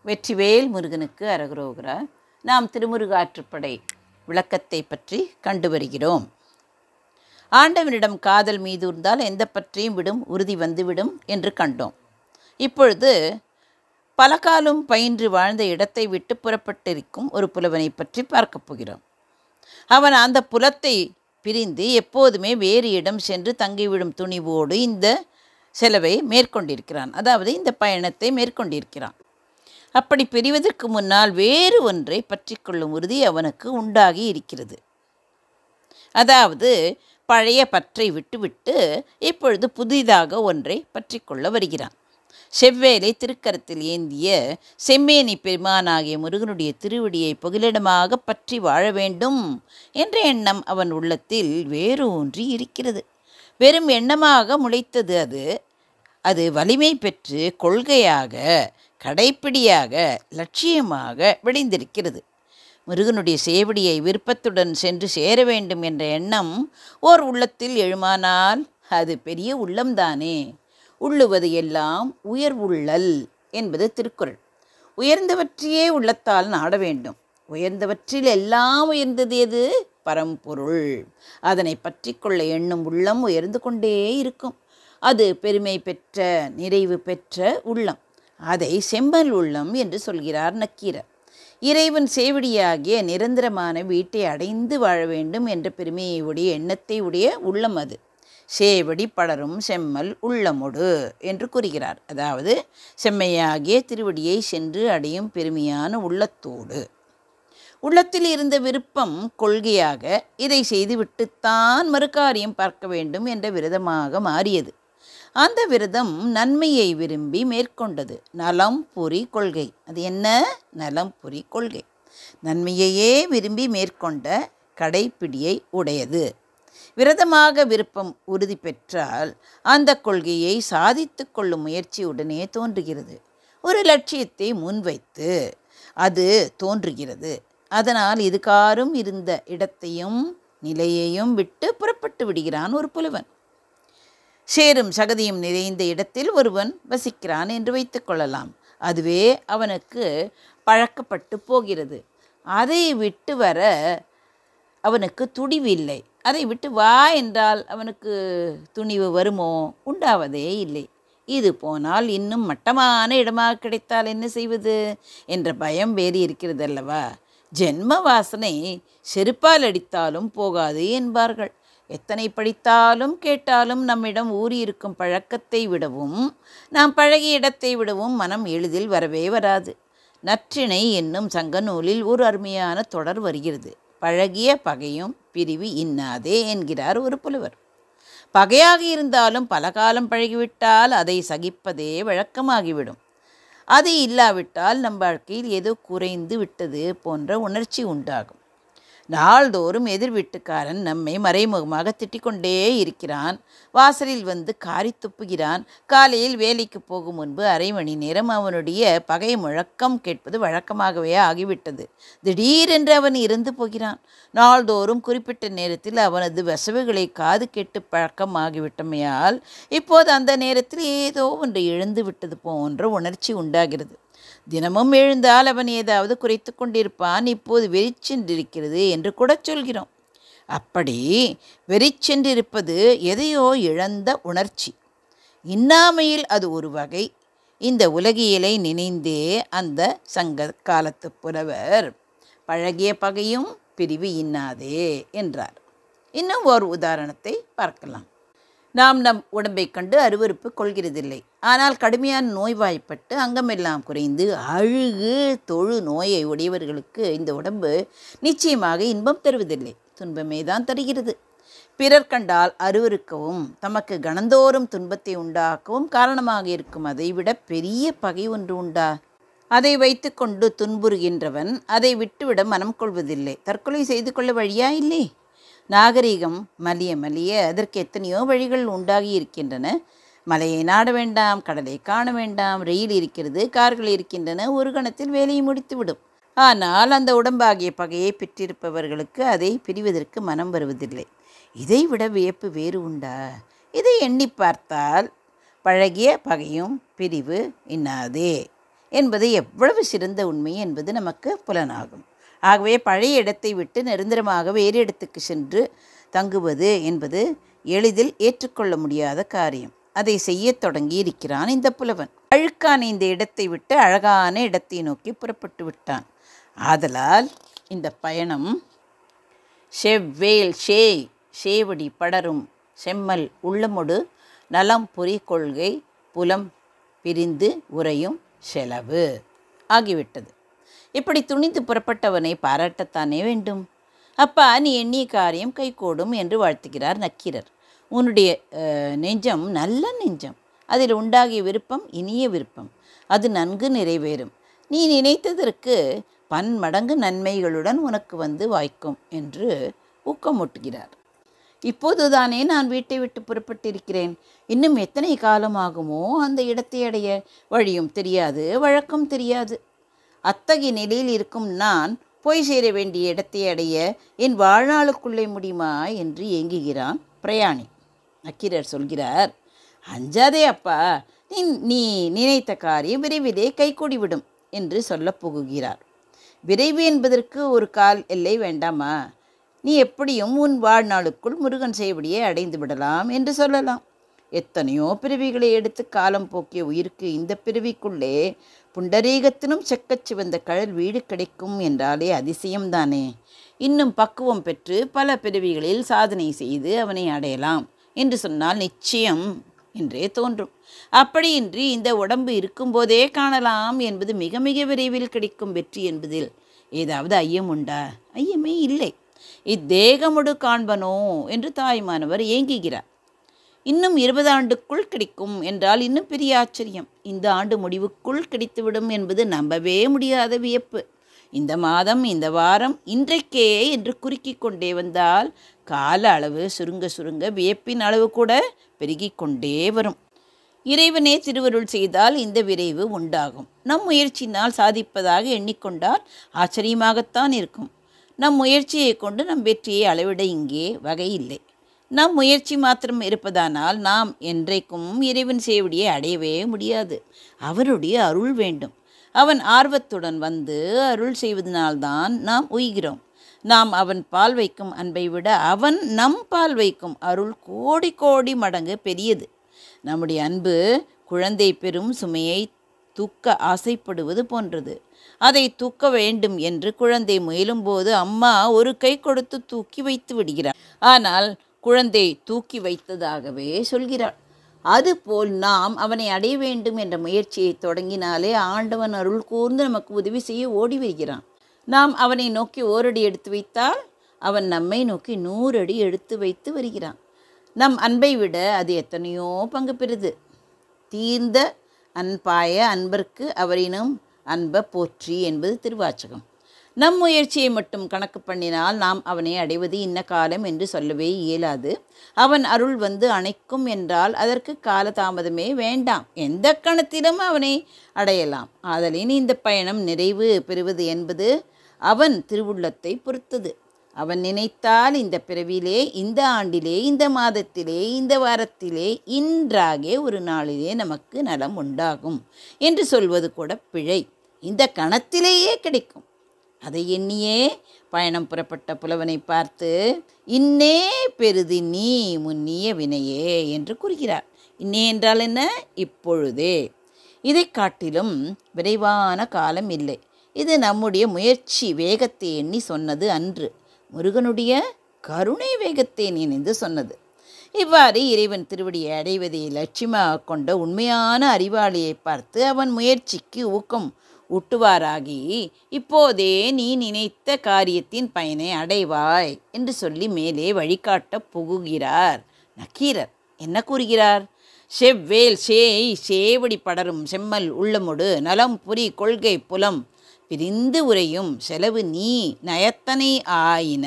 வெற்றிவேல் முருகனுக்கு அரகரோகரா. நாம் திருமுருகாற்றுப்படை விளக்கத்தை பற்றி கண்டு வருகிறோம். ஆண்டவனிடம் காதல் மீதூர்ந்தால் எந்த பற்றியும் விடும் உறுதி வந்துவிடும் என்று கண்டோம். இப்பொழுது பல காலம் பயின்று வாழ்ந்த இடத்தை விட்டு புறப்பட்டிருக்கும் ஒரு புலவனை பற்றி பார்க்கப் போகிறோம். அவன் அந்த புலத்தை பிரிந்து எப்போதுமே வேறு இடம் சென்று தங்கிவிடும் துணிவோடு இந்த செலவை மேற்கொண்டிருக்கிறான், அதாவது இந்த பயணத்தை மேற்கொண்டிருக்கிறான். அப்படி பிரிவதற்கு முன்னால் வேறு ஒன்றை பற்றி கொள்ளும் உறுதி அவனுக்கு உண்டாகி இருக்கிறது. அதாவது பழைய பற்றை விட்டுவிட்டு இப்பொழுது புதிதாக ஒன்றை பற்றி கொள்ள வருகிறான். செவ்வேலை திருக்கரத்தில் ஏந்திய செம்மேனி பெருமானாகிய முருகனுடைய திருவடியை புகலிடமாக பற்றி வாழ வேண்டும் என்ற எண்ணம் அவன் உள்ளத்தில் வேரூன்றி இருக்கிறது. வெறும் எண்ணமாக முளைத்தது அது வலிமை பெற்று கொள்கையாக, கடைப்பிடியாக, லட்சியமாக விளைந்திருக்கிறது. முருகனுடைய சேவடியை விருப்பத்துடன் சென்று சேர வேண்டும் என்ற எண்ணம் ஓர் உள்ளத்தில் எழுமானால் அது பெரிய உள்ளம்தானே. உள்ளுவது எல்லாம் உயர்வுள்ளல் என்பது திருக்குறள். உயர்ந்தவற்றையே உள்ளத்தால் நாட வேண்டும். உயர்ந்தவற்றில் எல்லாம் உயர்ந்தது எது? பரம்பொருள். அதனை பற்றி கொள்ள எண்ணும் உள்ளம் உயர்ந்து கொண்டே இருக்கும். அது பெருமை பெற்ற, நிறைவு பெற்ற உள்ளம். அதை செம்பல் உள்ளம் என்று சொல்கிறார் நக்கீரர். இறைவன் சேவடியாகிய நிரந்தரமான வீட்டை அடைந்து வாழ வேண்டும் என்ற பெருமையை உடைய எண்ணத்தை உடைய உள்ளம் அது. சேவடி படரும் செம்மல் உள்ளமொடு என்று கூறுகிறார். அதாவது செம்மையாகிய திருவடியை சென்று அடையும் பெருமையான உள்ளத்தோடு. உள்ளத்தில் இருந்த விருப்பம் கொள்கையாக இதை செய்துவிட்டுத்தான் மறுகாரியம் பார்க்க வேண்டும் என்ற விரதமாக மாறியது. அந்த விரதம் நன்மையை விரும்பி மேற்கொண்டது. நலம் பொறி கொள்கை. அது என்ன? நலம் பொறி கொள்கை. நன்மையையே விரும்பி மேற்கொண்ட கடைப்பிடியை உடையது. விரதமாக விருப்பம் உறுதி பெற்றால் அந்த கொள்கையை சாதித்து கொள்ளும் முயற்சி உடனே தோன்றுகிறது. ஒரு லட்சியத்தை முன்வைத்து அது தோன்றுகிறது. அதனால் இதுகாரும் இருந்த இடத்தையும் நிலையையும் விட்டு புறப்பட்டு விடுகிறான் ஒரு புலவன். சேரும் சகதியும் நிறைந்த இடத்தில் ஒருவன் வசிக்கிறான் என்று வைத்து கொள்ளலாம். அதுவே அவனுக்கு பழக்கப்பட்டு போகிறது. அதை விட்டு வர அவனுக்கு துணிவில்லை. அதை விட்டு வா என்றால் அவனுக்கு துணிவு வருமோ? உண்டாவதே இல்லை. இது போனால் இன்னும் மட்டமான இடமாக கிடைத்தால் என்ன செய்வது என்ற பயம் வேறு இருக்கிறது அல்லவா? ஜென்ம வாசனை செருப்பால் அடித்தாலும் போகாது என்பார்கள். எத்தனை படித்தாலும் கேட்டாலும் நம்மிடம் ஊறியிருக்கும் பழக்கத்தை விடவும், நாம் பழகிய இடத்தை விடவும் மனம் எளிதில் வரவே வராது. நற்றிணை என்னும் சங்க நூலில் ஒரு அருமையான தொடர் வருகிறது. பழகிய பகையும் பிரிவு இன்னாதே என்கிறார் ஒரு புலவர். பகையாக இருந்தாலும் பல காலம் பழகிவிட்டால் அதை சகிப்பதே வழக்கமாகிவிடும். அது இல்லாவிட்டால் நம் வாழ்க்கையில் ஏதோ குறைந்து விட்டது போன்ற உணர்ச்சி உண்டாகும். நாள்தோறும் எதிர் வீட்டுக்காரன் நம்மை மறைமுகமாக திட்டிக்கொண்டே இருக்கிறான். வாசலில் வந்து காரி துப்புகிறான். காலையில் வேலைக்கு போகும் முன்பு அரை மணி நேரம் அவனுடைய பகை முழக்கம் கேட்பது வழக்கமாகவே ஆகிவிட்டது. திடீரென்று அவன் இறந்து போகிறான். நாள்தோறும் குறிப்பிட்ட நேரத்தில் அவனது வசவுகளை காது கேட்டு பழக்கம் ஆகிவிட்டமையால் இப்போது அந்த நேரத்தில் ஏதோ ஒன்று இழந்து விட்டது போன்ற உணர்ச்சி உண்டாகிறது. தினமும் எழுந்தால் அவன் ஏதாவது குறைத்து கொண்டிருப்பான். இப்போது வெறிச்சென்றிருக்கிறது என்று கூட சொல்கிறோம். அப்படி வெறிச்சென்றிருப்பது எதையோ இழந்த உணர்ச்சி. இன்னாமையில் அது ஒரு வகை. இந்த உலகியலை நினைந்தே அந்த சங்க காலத்து புலவர் பழகிய பகையும் பிரிவு இன்னாதே என்றார். இன்னும் ஒரு உதாரணத்தை பார்க்கலாம். நாம் நம் உடம்பை கண்டு அருவருப்பு கொள்கிறதில்லை. ஆனால் கடுமையான நோய்வாய்ப்பட்டு அங்கமெல்லாம் குறைந்து அழுகு தொழு நோயை உடையவர்களுக்கு இந்த உடம்பு நிச்சயமாக இன்பம் தருவதில்லை, துன்பமே தான் தருகிறது. பிறர் கண்டால் அருவருக்கவும் தமக்கு கணந்தோறும் துன்பத்தை உண்டாக்கவும் காரணமாக இருக்கும் அதைவிட பெரிய பகை ஒன்று உண்டா? அதை வைத்து கொண்டு துன்புறுகின்றவன் அதை விட்டுவிட மனம் கொள்வதில்லை. தற்கொலை செய்து கொள்ள வழியா இல்லை? நாகரிகம் மலிய மலிய அதற்கு எத்தனையோ வழிகள் உண்டாகி இருக்கின்றன. மலையை நாட வேண்டாம், கடலை காண வேண்டாம், ரயில் இருக்கிறது, கார்கள் இருக்கின்றன, ஒரு கணத்தில் வேலையை முடித்துவிடும். ஆனால் அந்த உடம்பாகிய பகையை பெற்றிருப்பவர்களுக்கு அதை பிரிவதற்கு மனம் வருவதில்லை. இதைவிட வியப்பு வேறு உண்டா? இதை எண்ணி பார்த்தால் பழகிய பகையும் பிரிவு இன்னாதே என்பது எவ்வளவு சிறந்த உண்மை என்பது நமக்கு புலனாகும். ஆகவே பழைய இடத்தை விட்டு நிரந்தரமாக வேறு இடத்துக்கு சென்று தங்குவது என்பது எளிதில் ஏற்றுக்கொள்ள முடியாத காரியம். அதை செய்ய தொடங்கி இருக்கிறான் இந்த புலவன். அழுக்கான இந்த இடத்தை விட்டு அழகான இடத்தை நோக்கி புறப்பட்டு விட்டான். ஆதலால் இந்த பயணம் செவ்வேல் சேவடி படரும் செம்மல் உள்ளமொடு நலம் பொறி கொள்கை புலம் பிரிந்து உறையும் செலவு ஆகிவிட்டது. இப்படி துணிந்து புறப்பட்டவனை பாராட்டத்தானே வேண்டும். அப்பா, நீ எண்ணிய காரியம் கைகூடும் என்று வாழ்த்துகிறார் நக்கீரர். உன்னுடைய நெஞ்சம் நல்ல நெஞ்சம். அதில் உண்டாகிய விருப்பம் இனிய விருப்பம். அது நன்கு நிறைவேறும். நீ நினைத்ததற்கு பன்மடங்கு நன்மைகளுடன் உனக்கு வந்து வாய்க்கும் என்று ஊக்கமூட்டுகிறார். இப்போதுதானே நான் வீட்டை விட்டு புறப்பட்டிருக்கிறேன். இன்னும் எத்தனை காலம் ஆகுமோ அந்த இடத்தை அடைய? வழியும் தெரியாது, வழக்கம் தெரியாது. அத்தகைய நிலையில் இருக்கும் நான் போய் சேர வேண்டிய இடத்தை அடைய என் வாழ்நாளுக்குள்ளே முடியுமா என்று ஏங்குகிறான் பிரயாணி. நக்கீரர் சொல்கிறார், அஞ்சாதே அப்பா, நீ நினைத்த காரியம் விரைவிலே கைகூடிவிடும் என்று சொல்ல புகுகிறார். விரைவு என்பதற்கு ஒரு கால் எல்லை வேண்டாமா? நீ எப்படியும் உன் வாழ்நாளுக்குள் முருகன் சேவடியை அடைந்து விடலாம் என்று சொல்லலாம். எத்தனையோ பிறவிகளை எடுத்து காலம் போக்கிய உயிருக்கு இந்த பிறவிக்குள்ளே புண்டரீகத்தினும் செக்கச் சிவந்த கழல் வீடு கிடைக்கும் என்றாலே அதிசயம்தானே. இன்னும் பக்குவம் பெற்று பல பிறவிகளில் சாதனை செய்து அவனை அடையலாம் என்று சொன்னால் நிச்சயம் என்றே தோன்றும். அப்படியின்றி இந்த உடம்பு இருக்கும்போதே காணலாம் என்பது மிக மிக விரைவில் கிடைக்கும் வெற்றி என்பதில் ஏதாவது ஐயம் உண்டா? ஐயமே இல்லை. இத்தேகமுடு காண்பனோ என்று தாய்மானவர் ஏங்குகிறார். இன்னும் 20 ஆண்டுக்குள் கிடைக்கும் என்றால் இன்னும் பெரிய ஆச்சரியம். இந்த ஆண்டு முடிவுக்குள் கிடைத்துவிடும் என்பது நம்பவே முடியாத வியப்பு. இந்த மாதம், இந்த வாரம், இன்றைக்கே என்று குறுக்கிக் கொண்டே வந்தால் கால அளவு சுருங்க சுருங்க வியப்பின் அளவு கூட பெருகி கொண்டே வரும். இறைவனே திருவருள் செய்தால் இந்த விரைவு உண்டாகும். நம் முயற்சியினால் சாதிப்பதாக எண்ணிக்கொண்டால் ஆச்சரியமாகத்தான் இருக்கும். நம் முயற்சியை கொண்டு நம் வெற்றியை அளவிட இங்கே வகை இல்லை. நம் முயற்சி மாத்திரம் இருப்பதானால் நாம் என்றைக்கும் இறைவன் சேவடியை அடையவே முடியாது. அவருடைய அருள் வேண்டும். அவன் ஆர்வத்துடன் வந்து அருள் செய்வதனால்தான் நாம் உய்கிறோம். நாம் அவன் பால் வைக்கும் அன்பை விட அவன் நம் பால் வைக்கும் அருள் கோடி கோடி மடங்கு பெரியது. நம்முடைய அன்பு குழந்தை பெறும் சுமையை தூக்க ஆசைப்படுவது போன்றது. அதை தூக்க வேண்டும் என்று குழந்தை முயலும்போது அம்மா ஒரு கை கொடுத்து தூக்கி வைத்து விடுகிறார். ஆனால் குழந்தை தூக்கி வைத்ததாகவே சொல்கிறாள். அதுபோல் நாம் அவனை அடைய வேண்டும் என்ற முயற்சியை தொடங்கினாலே ஆண்டவன் அருள் கூர்ந்து நமக்கு உதவி செய்ய ஓடி வருகிறான். நாம் அவனை நோக்கி 1 அடி எடுத்து வைத்தால் அவன் நம்மை நோக்கி 100 அடி எடுத்து வைத்து வருகிறான். நம் அன்பை விட அது எத்தனையோ பங்கு பெறுது. தீர்ந்த அன்பாய அன்பர்க்கு அவரினும் அன்ப போற்றி என்பது திருவாச்சகம். நம் முயற்சியை மட்டும் கணக்கு பண்ணினால் நாம் அவனை அடைவது இன்ன காலம் என்று சொல்லவே இயலாது. அவன் அருள் வந்து அணைக்கும் என்றால் அதற்கு காலதாமதமே வேண்டாம். எந்த கணத்திலும் அவனை அடையலாம். ஆதலின் இந்த பயணம் நிறைவு பெறுவது என்பது அவன் திருவுள்ளத்தை பொறுத்தது. அவன் நினைத்தால் இந்த பிறவிலே, இந்த ஆண்டிலே, இந்த மாதத்திலே, இந்த வாரத்திலே, இன்றாகே ஒரு நாளிலே நமக்கு நலம் உண்டாகும் என்று சொல்வது கூட பிழை. இந்த கணத்திலேயே கிடைக்கும். அதை எண்ணியே பயணம் புறப்பட்ட புலவனை பார்த்து இன்னே பெரிது நீ முன்னிய வினையே என்று கூறுகிறார். இன்னே என்றால் என்ன? இப்பொழுதே. இதை காட்டிலும் விரைவான காலம் இல்லை. இது நம்முடைய முயற்சி வேகத்தை எண்ணி சொன்னது அன்று, முருகனுடைய கருணை வேகத்தை நினைந்து சொன்னது. இவ்வாறு இறைவன் திருவடியை அடைவதை லட்சியமாக கொண்ட உண்மையான அறிவாளியை பார்த்து அவன் முயற்சிக்கு ஊக்கம் ஊட்டுவாராகி இப்போதே நீ நினைத்த காரியத்தின் பயனை அடைவாய் என்று சொல்லி மேலே வழிகாட்ட புகுகிறார் நக்கீரர். என்ன கூறுகிறார்? செவ்வேல் சேவடி படரும் செம்மல் உள்ளமொடு நலம் புரி கொள்கை புலம் பிரிந்து உறையும் செலவு நீ நயத்தனை ஆயின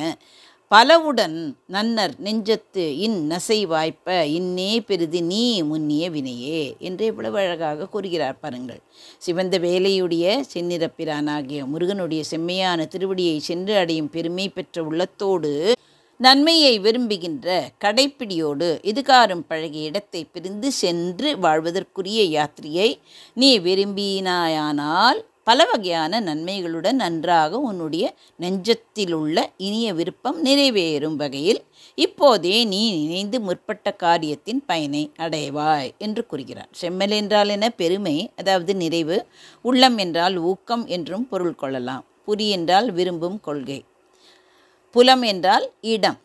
பலவுடன் நன்னர் நெஞ்சத்து நசை வாய்ப்ப இன்னே பெரிது நீ முன்னிய வினையே என்று எவ்வளவு அழகாக கூறுகிறார் பாருங்கள். சிவந்த வேலையுடைய செந்நிறப்பிரானாகிய முருகனுடைய செம்மையான திருவடியை சென்று அடையும் பெருமை பெற்ற உள்ளத்தோடு நன்மையை விரும்புகின்ற கடைப்பிடியோடு இதுகாரும் பழகிய இடத்தை பிரிந்து சென்று வாழ்வதற்குரிய யாத்திரையை நீ விரும்பினாயானால் பல வகையான நன்மைகளுடன் நன்றாக உன்னுடைய நெஞ்சத்திலுள்ள இனிய விருப்பம் நிறைவேறும் வகையில் இப்போதே நீ நினைந்து முற்பட்ட காரியத்தின் பயனை அடைவாய் என்று கூறுகிறார். செம்மல் என்றால் என பெருமை, அதாவது நிறைவு. உள்ளம் என்றால் ஊக்கம் என்றும் பொருள் கொள்ளலாம். புரி என்றால் விரும்பும் கொள்கை. புலம் என்றால் இடம்.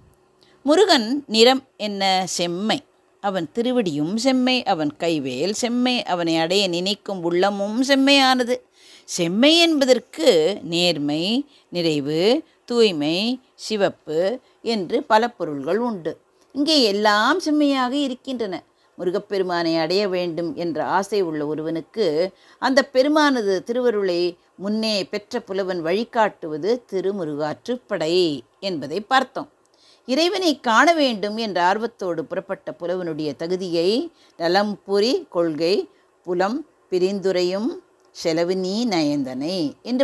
முருகன் நிறம் என்ன? செம்மை. அவன் திருவடியும் செம்மை, அவன் கைவேல் செம்மை, அவனை அடைய நினைக்கும் உள்ளமும் செம்மையானது. செம்மை என்பதற்கு நேர்மை, நிறைவு, தூய்மை, சிவப்பு என்று பல பொருள்கள் உண்டு. இங்கே எல்லாம் செம்மையாக இருக்கின்றன. முருகப்பெருமானை அடைய வேண்டும் என்ற ஆசை உள்ள ஒருவனுக்கு அந்த பெருமானது திருவருளை முன்னே பெற்ற புலவன் வழிகாட்டுவது திருமுருகாற்றுப்படை என்பதை பார்த்தோம். இறைவனை காண வேண்டும் என்ற ஆர்வத்தோடு புறப்பட்ட புலவனுடைய தகுதியை நலம்புரி கொள்கை புலம் பிரிந்துரையும் செலவு நீ நயந்தனை என்று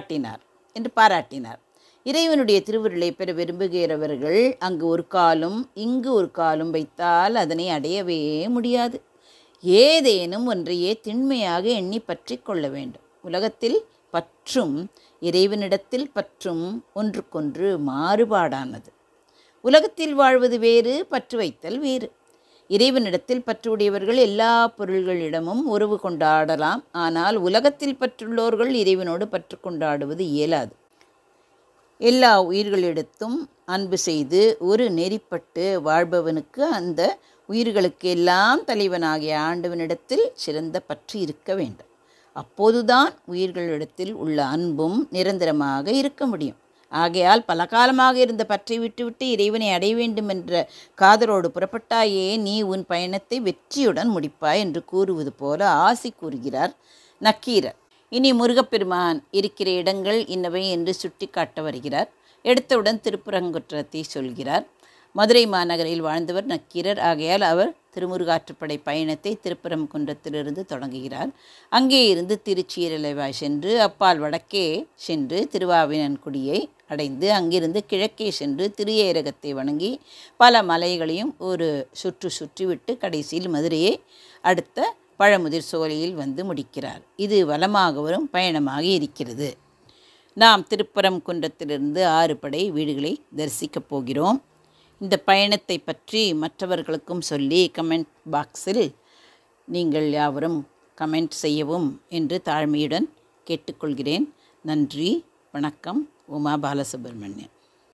பாராட்டினார். இறைவனுடைய திருவருளை பெற விரும்புகிறவர்கள் அங்கு ஒரு காலும் இங்கு ஒரு காலும் வைத்தால் அதனை அடையவே முடியாது. ஏதேனும் ஒன்றையே திண்மையாக எண்ணி பற்றி கொள்ள வேண்டும். உலகத்தில் பற்றும் இறைவனிடத்தில் பற்றும் ஒன்றுக்கொன்று மாறுபாடானது. உலகத்தில் வாழ்வது வேறு, பற்று வைத்தல் வேறு. இறைவனிடத்தில் பற்றுடையவர்கள் எல்லா பொருள்களிடமும் உறவு கொண்டாடலாம். ஆனால் உலகத்தில் பற்றுள்ளோர்கள் இறைவனோடு பற்று கொண்டாடுவது இயலாது. எல்லா உயிர்களிடத்தும் அன்பு செய்து ஒரு நெறிப்பட்டு வாழ்பவனுக்கு அந்த உயிர்களுக்கு எல்லாம் தலைவனாகிய ஆண்டவனிடத்தில் சிறந்த பற்று இருக்க வேண்டும். அப்போதுதான் உயிர்களிடத்தில் உள்ள அன்பும் நிரந்தரமாக இருக்க முடியும். ஆகையால் பல காலமாக இருந்த பற்றை விட்டுவிட்டு இறைவனை அடைய வேண்டும் என்ற காதலோடு புறப்பட்டாயே நீ உன் பயணத்தை வெற்றியுடன் முடிப்பாய் என்று கூறுவது போல ஆசி கூறுகிறார் நக்கீரர். இனி முருகப்பெருமான் இருக்கிற இடங்கள் இன்னவை என்று சுட்டி காட்ட வருகிறார். எடுத்தவுடன் திருப்பரங்குன்றத்தை சொல்கிறார். மதுரை மாநகரில் வாழ்ந்தவர் நக்கீரர். ஆகையால் அவர் திருமுருகாற்றுப்படை பயணத்தை திருப்பரங்குன்றத்திலிருந்து தொடங்குகிறார். அங்கே இருந்து திருச்சீரலைவாய் சென்று அப்பால் வடக்கே சென்று திருவாவினன்குடியை அடைந்து அங்கிருந்து கிழக்கே சென்று திருஏரகத்தை வணங்கி பல மலைகளையும் ஒரு சுற்றிவிட்டு கடைசியில் மதுரையை அடுத்த பழமுதிர் சோலையில் வந்து முடிக்கிறார். இது வலமாக வரும் பயணமாக இருக்கிறது. நாம் திருப்பரங்குன்றத்திலிருந்து 6 படை வீடுகளை தரிசிக்கப் போகிறோம். இந்த பயணத்தை பற்றி மற்றவர்களுக்கும் சொல்லி கமெண்ட் பாக்ஸில் நீங்கள் யாவரும் கமெண்ட் செய்யவும் என்று தாழ்மையுடன் கேட்டுக்கொள்கிறேன். நன்றி, வணக்கம். உமா பாலசுப்ரமணியன்.